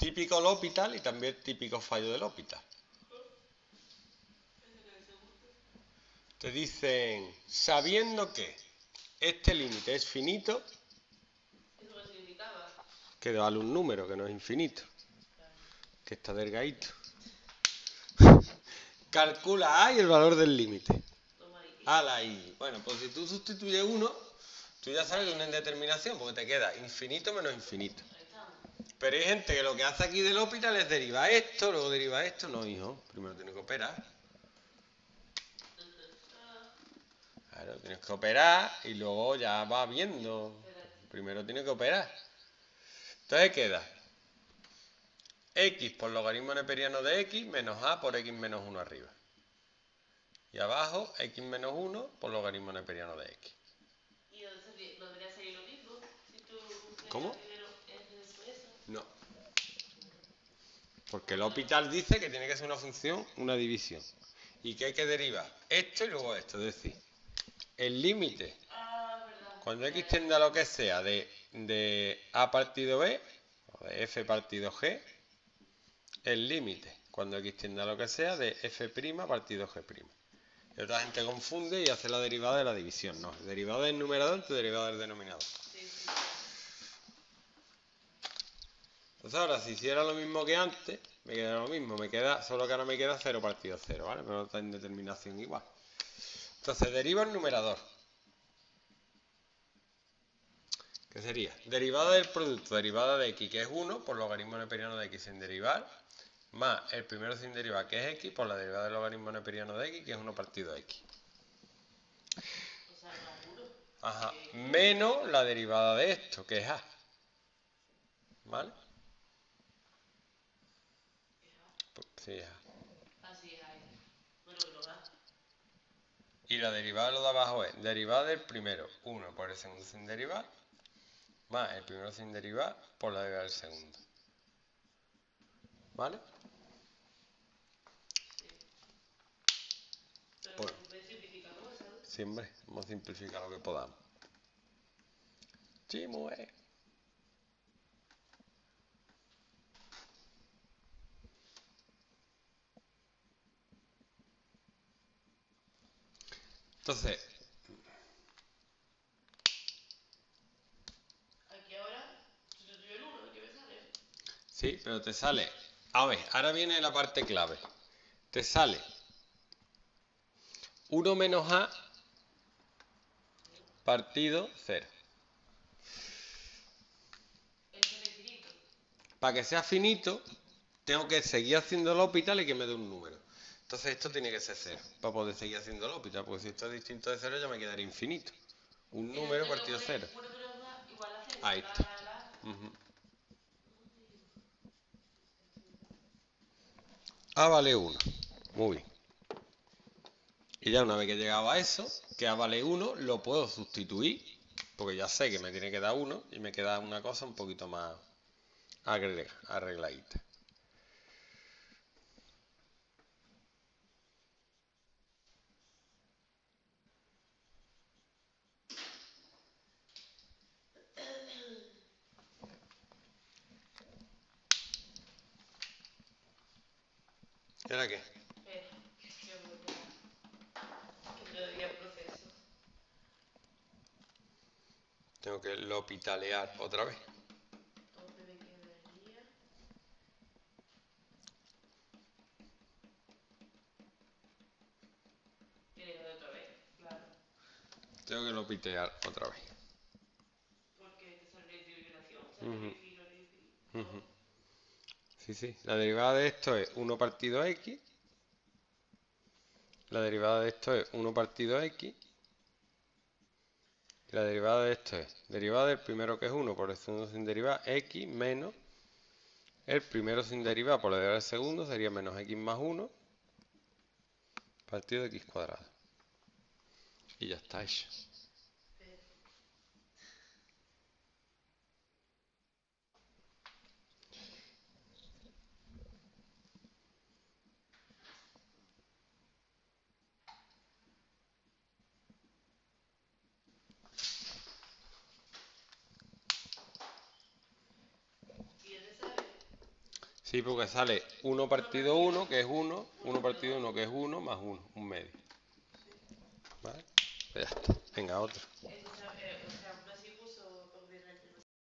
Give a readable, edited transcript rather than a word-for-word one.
Típico L'Hopital y también típico fallo del L'Hopital. Te dicen, sabiendo que este límite es finito, ¿Eso qué significaba? que vale un número que no es infinito, que está delgadito. Calcula A y el valor del límite. A la I. Bueno, pues si tú sustituyes 1, tú ya sabes que es una indeterminación, porque te queda infinito menos infinito. Pero hay gente que lo que hace aquí del L'Hopital es derivar esto, luego deriva esto. No, hijo, primero tienes que operar. Claro, tienes que operar y luego ya vas viendo. Primero tienes que operar. Entonces queda x por logaritmo neperiano de x menos a por x menos 1 arriba. Y abajo x menos 1 por logaritmo neperiano de x. ¿Y no debería salir lo mismo? Si tú ¿Cómo? primero f después eso. No. Porque el L'Hopital dice que tiene que ser una función, una división. Y que hay que derivar esto y luego esto. Es decir, el límite, cuando x tiende a lo que sea de a partido b, o de f partido g, el límite, cuando x tiende a lo que sea, de f' partido g'. Y otra gente confunde y hace la derivada de la división. No, el derivado del numerador y derivado del denominador. Entonces ahora, si hiciera lo mismo que antes, me queda lo mismo, solo que ahora me queda 0 partido 0, ¿vale? Pero otra indeterminación igual. Entonces, deriva el numerador. ¿Qué sería? Derivada del producto, derivada de x, que es 1, por logaritmo neperiano de x sin derivar, más el primero sin derivar, que es x, por la derivada del logaritmo neperiano de x, que es 1 partido x. O sea, más 1. Ajá. Menos la derivada de esto, que es a. ¿Vale? Pues, sí, es a. Así es ahí. Bueno, que no va. Y la derivada de lo de abajo es derivada del primero, 1 por el segundo sin derivar, más el primero sin derivar por la derivada del segundo. ¿Vale? Pero Bueno, se puede simplificar cosas, ¿no? siempre vamos a simplificar lo que podamos. Sí, mujer. Entonces, Aquí ahora sustituyo el 1, ¿qué me sale? sí, pero te sale. A ver, ahora viene la parte clave. Te sale 1 menos a partido 0. Eso es infinito. Para que sea finito, tengo que seguir haciendo el L'Hopital y que me dé un número. Entonces esto tiene que ser 0 para poder seguir haciendo el L'Hopital, porque si esto es distinto de 0 ya me quedaría infinito. Un número partido 0. 1 menos a igual a 0. Ahí está. A vale 1. Muy bien. Y ya una vez que he llegado a eso, que A vale 1, lo puedo sustituir, porque ya sé que me tiene que dar 1 y me queda una cosa un poquito más arregladita. ¿Y ahora qué? Espera, que voy a... que todavía proceso. Tengo que L'Hopitalear otra vez. ¿Dónde me quedaría? Tiene que dar otra vez, claro. Tengo que L'Hopitalear otra vez. Porque te sale la discriminación, sale el infinito, el infinito. Sí, sí. La derivada de esto es 1 partido x. La derivada de esto es 1 partido x. Y la derivada de esto es derivada del primero que es 1 por el segundo sin derivar, x menos el primero sin derivar por la derivada del segundo sería menos x más 1 partido de x cuadrado. Y ya está hecho. ¿Y dónde sale? Sí, porque sale 1 partido 1, que es 1, 1 partido 1, que es 1, más 1, un medio. ¿Vale? Pues ya está. Venga, otro. Entonces, o sea,